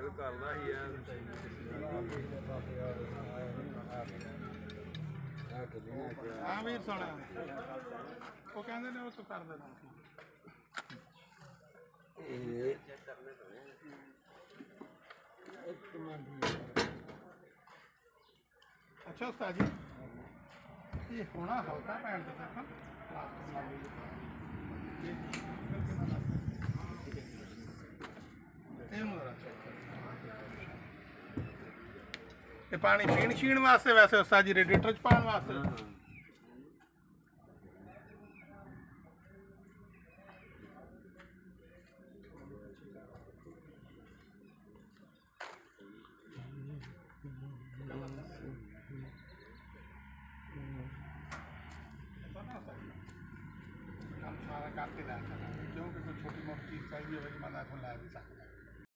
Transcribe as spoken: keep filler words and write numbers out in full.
ਕਰਦਾ ਹੀ ਆ ਹਾਂ ਵੀਰ ਸੁਣ ਉਹ ਕਹਿੰਦੇ ਨੇ ਉਹ ਤੂੰ ਕਰ ਦੇਣਾ अच्छा उस्ताद जी ये होना हल्का पैंट देखा ये पानी पीण शीण वास्ते वैसे उस्ताद जी रेडिएटर च पाने वास्ते सारा करके ला क्योंकि कोई छोटी मोटी चीज़ चाहिए होगी मैं ला भी सकता